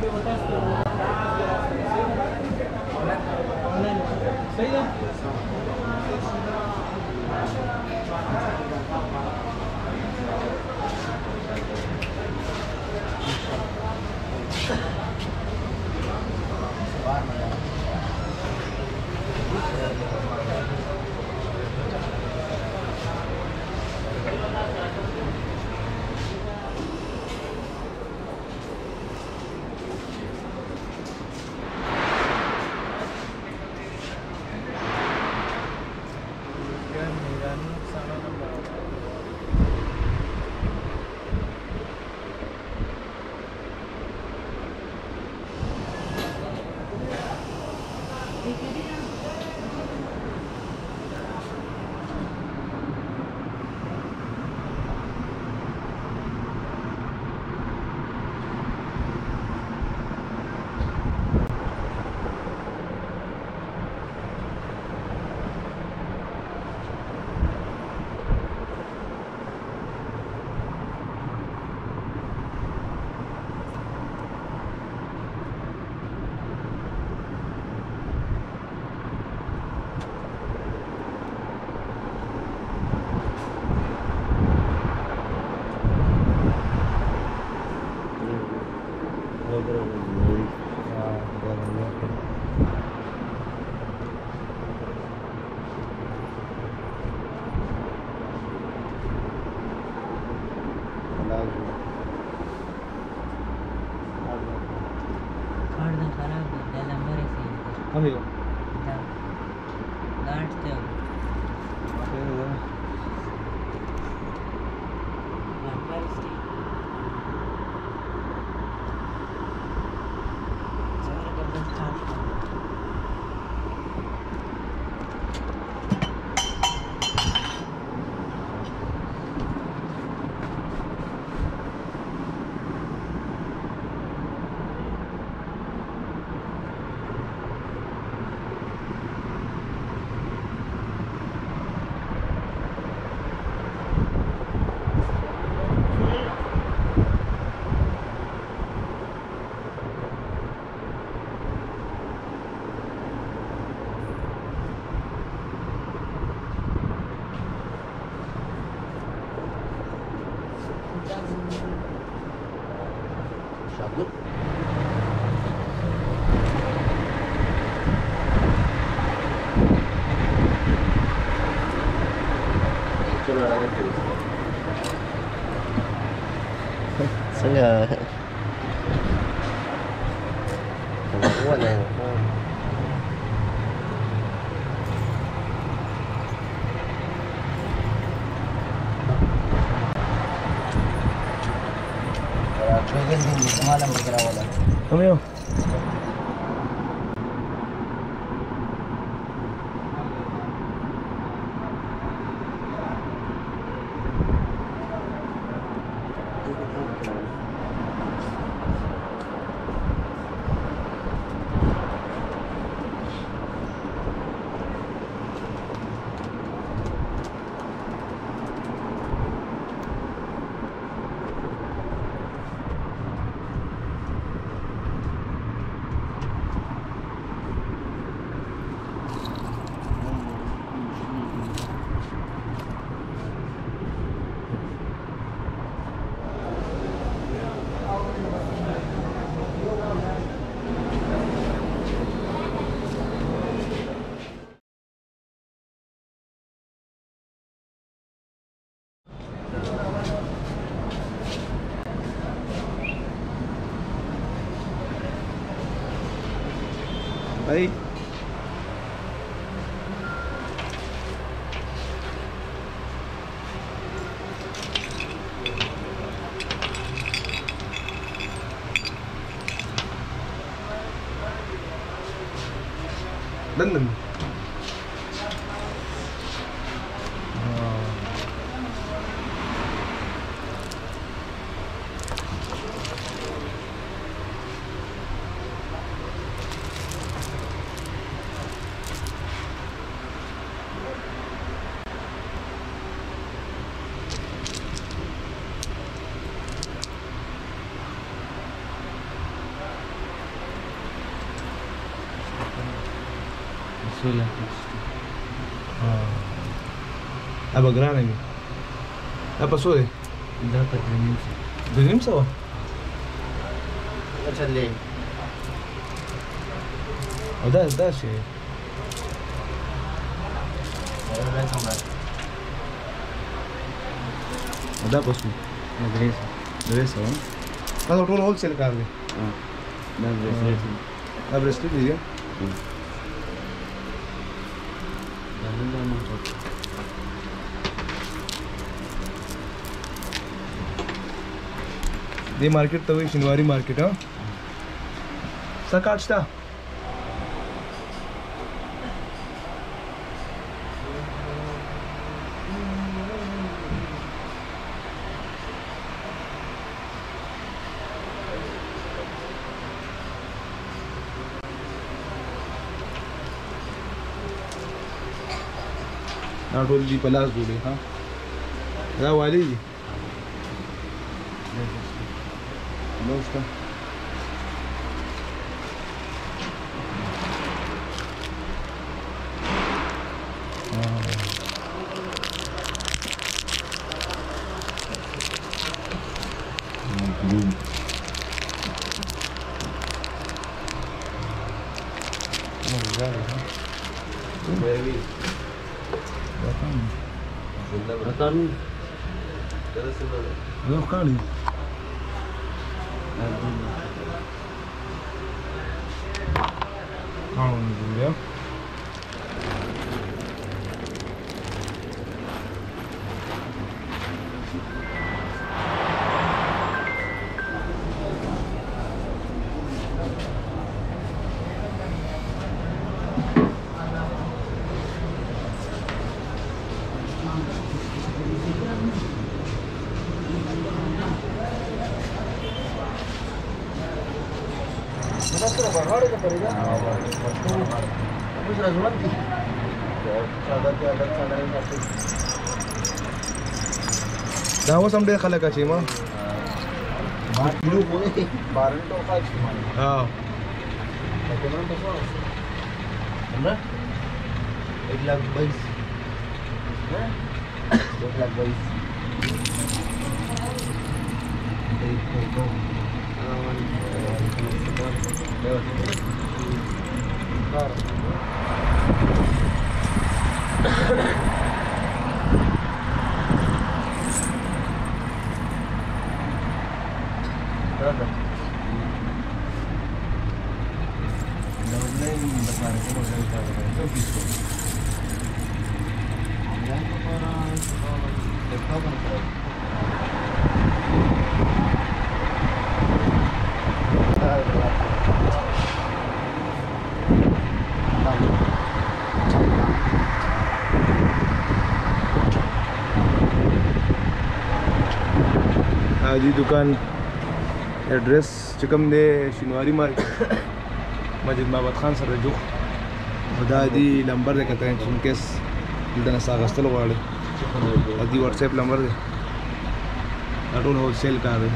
Amigo. Sengaja. Buat lah. Bagian din semalam bergerak wala. Amigo. Baik. London. 16. अब ग्राने में अब pasó de Da pa 3,000. de nimsa wa Macam ni. ده شيء ده pasó Madrasa. de eso هذا طول wholesale كار دي Da bracelet. ده بريسلت دي Da man to. دي ماركت تو شنواري ماركت ها سكاتشتا ना टोल दी पलास दूले हाँ क्या वाली जी उसका Akan Berapa kali? Tahun dulu ya. Dah sampai khala ka chima. Dulu boleh. Barang tu apa cuma. Ah. Bagaimana tu bos? Mana? 1,22,000. Hah? 1,22,000. Berapa? Online besar itu masih itu bisa. Online itu orang laptop kan. जी दुकान address चिकम दे Shinwari market Masjid Mahabat Khan सर जो खुदा the number दे कहते हैं इनकेस इधर सागस्तल वाले अदी व्हाट्सएप नंबर दे अटोल होलसेल का दे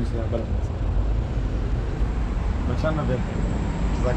ونیسه بله بچه‌ها نه بیل جزاک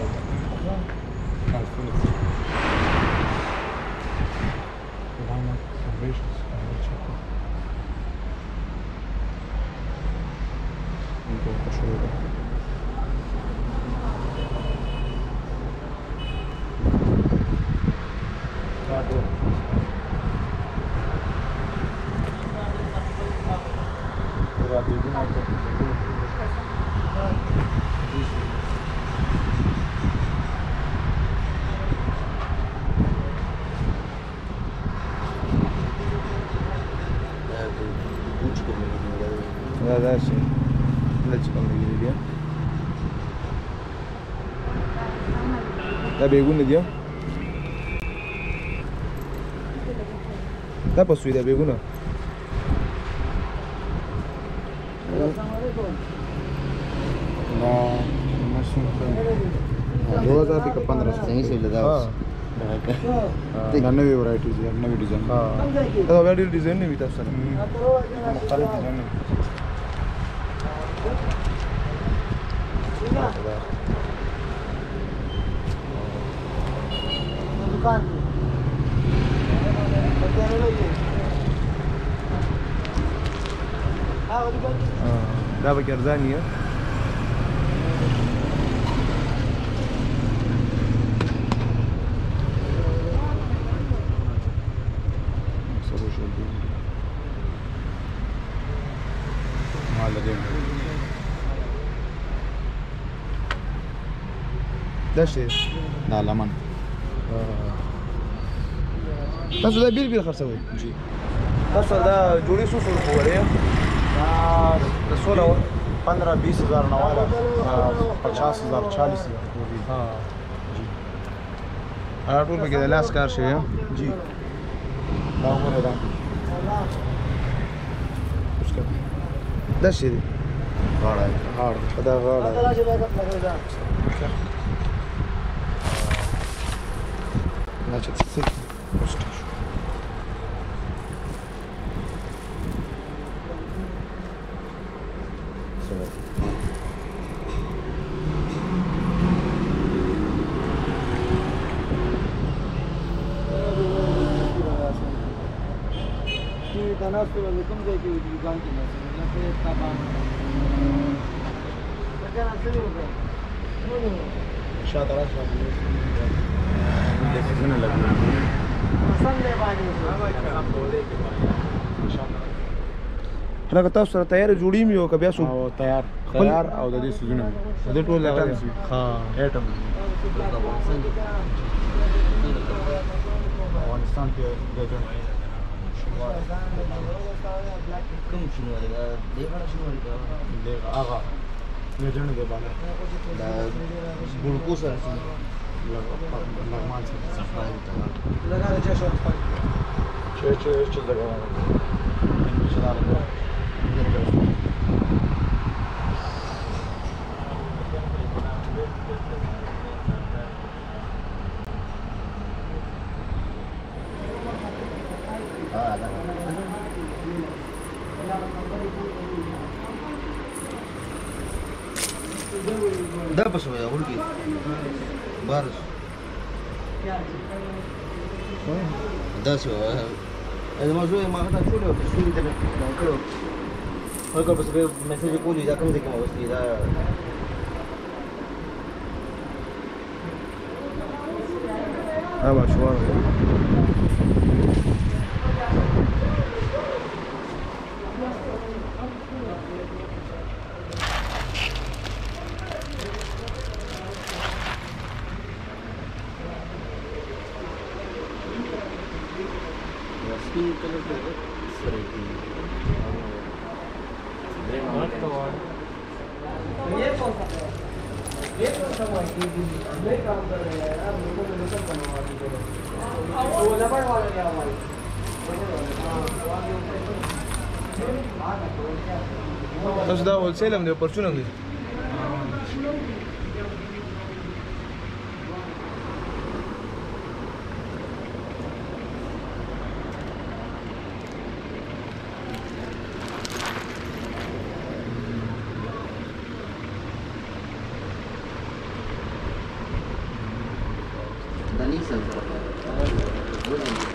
دا شي لږ کم لګي دي دا بیگونه دي دا پسوي دا بیگونه لا ماشين 2000 का 1500 सही से लगा ना नवी वैरायटीज है नवी डिजाइन हां तो वैरायटी डिजाइन नहीं भी था सर मुख्तलिफ डिजाइन दुकान دا به ګرځاني ہے دا شي دا لمن تاسو دا بیل خرڅوي جی تاسو دا جوړې څو څو وړي دا 15-20 हज़ार नवाला 50,000 40,000 ها جی ټول به کې د لاس کار شي जी دا وګوره دا دا شي غاړه دا غاړه значит сыт تناسب کوم ځای کې وي دکان کې نه څه تابان څنګه راځي وګورئ شاته راشه دې څنګه لګي څنګه باندې هغه تاسو سره تیار جوړی مې او بیا سو او تیار او د دې سيزونه د ټول لټم ها ایټم افغانستان کې د کوم شنواري دا دیغه شنواري دا دیغه هغه لجنه دی باندې دا ګلکو سره لغمان سره لگا د چا چې دغه دا پسو یا ولګي بارس دا څه وایي موضوع ما ته ټول څه دې نه کړو هغه پس به میسج کولی دا کوم ځای کې موستي دا مشوار تاسو دا هولسیل هم دی پرچون هم دی Nissan.